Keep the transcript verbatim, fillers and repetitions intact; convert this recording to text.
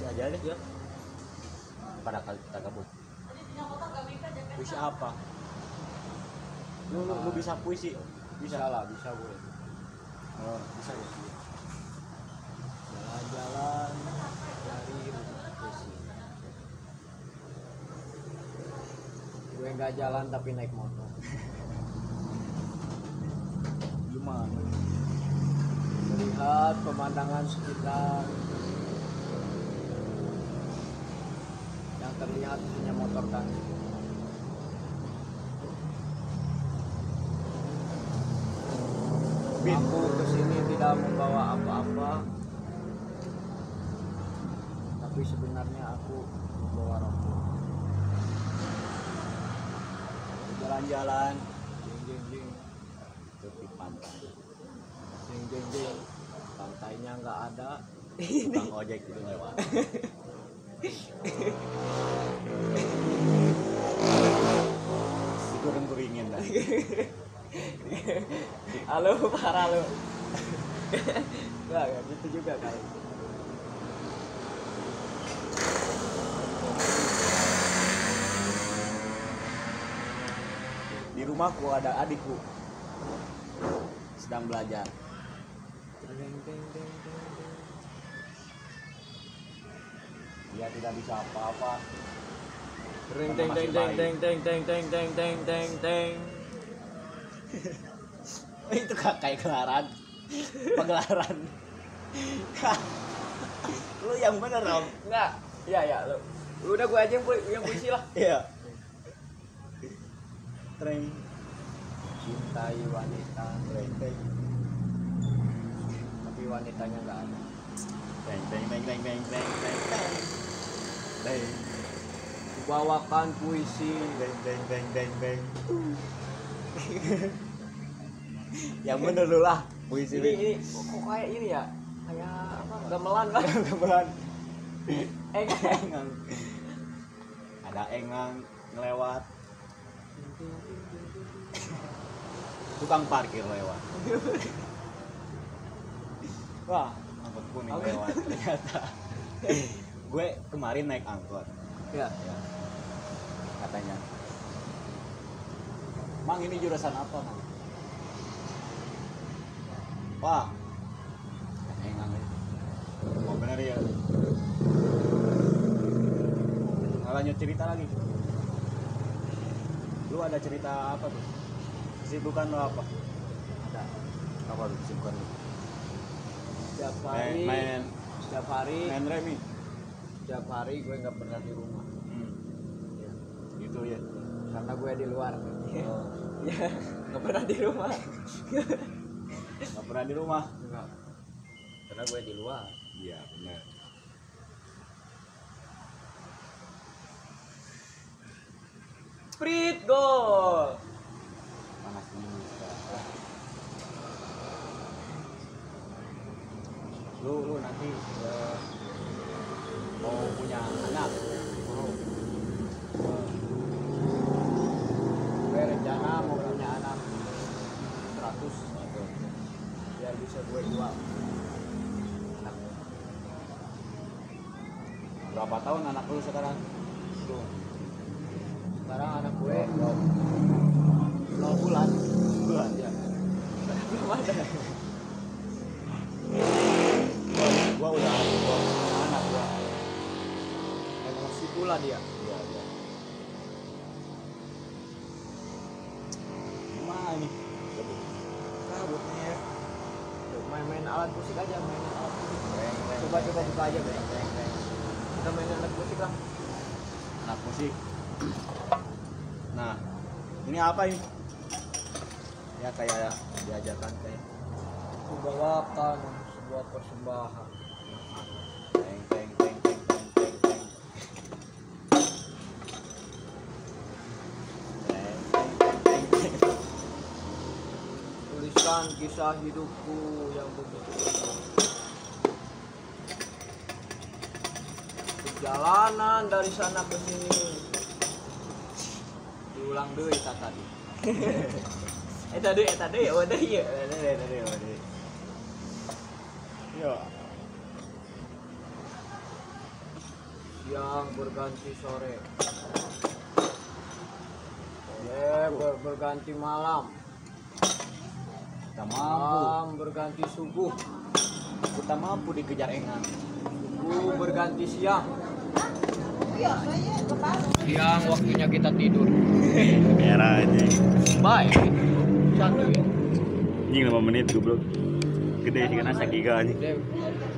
aja deh ya. Pada kali kita gabung. Puisi apa? Lu, lu, lu bisa puisi? Bisa lah, bisa gue. Oh, bisa ya. Jalan-jalan dari rumah puisi. Gue nggak jalan tapi naik motor. Gimana? Melihat pemandangan sekitar. Yang terlihat hanya motor tangki. Aku kesini tidak membawa apa-apa, tapi sebenarnya aku membawa rokok. Jalan-jalan Jeng jeng jeng, tepi pantai. jeng jeng jeng. Pantainya nggak ada. Tukang ojek itu lewat. Kurang-kuringin dah. Halo, parah lu. Enggak, enggak gitu juga kali. Di rumahku ada adikku sedang belajar. Deng deng deng deng deng. Dia tidak bisa apa-apa. Deng deng deng deng deng deng deng deng deng deng deng deng. Itu kayak gelaran, pagelaran. Lu yang bener Om. Enggak. Iya ya, lu. Lu udah gua aja yang pu- yang puisi lah. Iya. Treng, Cintai wanita, treng, treng, tapi wanitanya enggak ada. treng, treng, treng, treng, treng, treng, treng, treng, treng, Bawakan puisi. treng, treng, treng, treng, treng. Yang bener lu lah puisi Ini ini kok kok kayak ini ya? Kayak apa? Gamelan lah. gamelan. Engang. Ada engang ngelewat, tukang parkir lewat. Wah, angkot kuning Angkot. lewat ternyata. Gue kemarin naik angkot, Ya. ya, katanya, Mang ini jurusan apa, Mang? Wah, engang ya. Oh bener ya. Nah, lanjut cerita lagi. Lu ada cerita apa tuh? Kesibukan lu apa? Ada. Apa tuh kesibukan lu? Setiap Main, hari, main, setiap hari, main remi. setiap hari gue nggak pernah di rumah. Hmm. Ya. Gitu ya. Karena gue di luar. Oh. Ya, nggak pernah di rumah. Gak pernah di rumah. Enggak. Karena gue di luar. Iya benar. Sprit gol. Panas ini. Lu lu nanti uh, mau punya anak? Mau? Uh, Gue rencana mau punya anak seratus gitu. biar bisa gue jual. Anaknya. Berapa tahun anak lu sekarang? Tuh. Sekarang anak gue nol bulan. Bulan. Ya. Belum ada. Gua udah gua punya anak gua. Emosi pula dia. Iya iya. Gimana nih? Kabutnya ya. Tuh, main-main alat musik aja, main alat musik. Reng, reng, Coba coba buka aja, reng, Bang. reng, reng. Kita main alat musik lah. Anak musik. Nah, ini apa ini? Ya kayak diajarkan kayak Membawakan sebuah persembahan. teng teng teng teng teng teng teng. Teng, teng, teng, teng, teng. Tuliskan kisah hidupku yang begitu indah. Perjalanan dari sana ke sini. Diulang dulu eta tadi. Eta deui, eta deui, oh deui ya. Deh, deh, deh, deh, deh. Yo. siang berganti sore. Sore ber berganti malam. Kita mampu. Malam berganti subuh. Kita mampu dikejar engan. Subuh berganti siang. Siang waktunya kita tidur. Merah aja. Baik. Satu ya. Anjing lima menit goblok. Gede sih kan asa giga anjing. Dek,